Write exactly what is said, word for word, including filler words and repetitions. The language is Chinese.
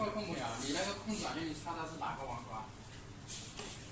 会控不了，你那个控制软件你插的是哪个网关？